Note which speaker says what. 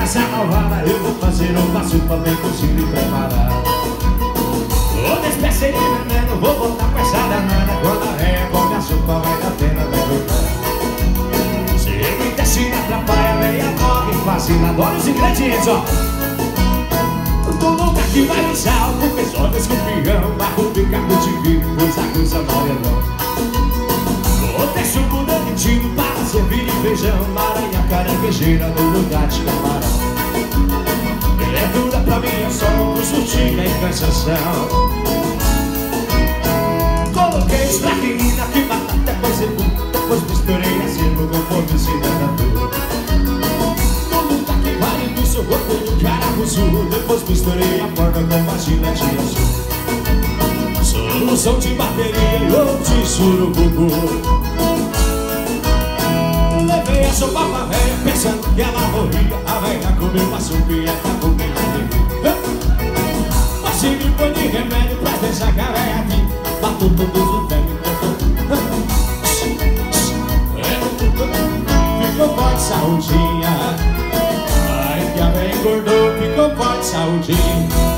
Speaker 1: nessa malvada eu vou fazer uma sopa bem cozida e preparada. Outra espécie de veneno, vou botar com essa danada. Quando a réia come a sopa vai dar pena derrotar. Se me desce na atrapalha, meia morre fascina. Adoro os ingredientes, ó. Todo lugar que vai no sal, com pessoal de escorpião, barro, pica, cultivo, pois a coisa amarelão. Botei suco dentinho para servir de feijão, maranha, caranguejeira no lugar de camarão. Verdura pra mim é só um surtinha e cansação. Coloquei estraquina, que batata, depois cebu, depois misturei a cebola com forno cidadão. No lugar que vale nisso, eu botei no caramuçu, depois misturei a porta com vagina de azul. Solução de bateria e ou de surucucu. Levei a sopa pra véia pensando que ela morria. A véia comeu uma sopa e acabou bem comigo. Mas se me põe de remédio pra deixar que a véia aqui matou todos os velhos. Ficou forte, saudinha. Ai que a véia engordou, ficou forte, saudinha.